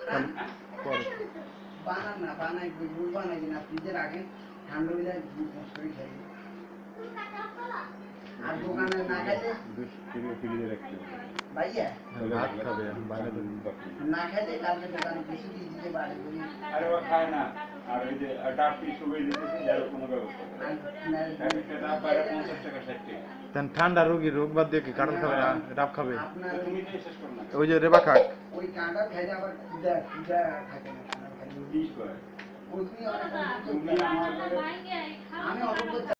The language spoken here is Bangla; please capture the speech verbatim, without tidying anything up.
বানান না বানাই গুড় বানাই না ফ্রিজে রাখেন ঠান্ডা হয়ে যায় নষ্ট হয়ে যায় আর দোকানে না খাইলে ফ্রিজে রাখতে ভাইয়া ভাত খাবে বাইরে না খাইলে কালকে দোকানে বেশি দিয়ে দিতে পারে আরে ও খায় না আর ওই যে ডাক্তার সুবে দিতেছে যার কোনো ব্যবস্থা না এটা বাইরে পঞ্চাশ টাকা ষাট টাকা দেন ঠান্ডা রোগী রোগ বাদ দিয়ে কি কাঁঠাল খাবে না ডাব খাবে তুমি যে শেষ করো না ওই যে রেবা খাক ওই কাঁটা খাইলে আবার কুদা কুদা থাকে না বিশ করে ওই অনেক আমি অল্প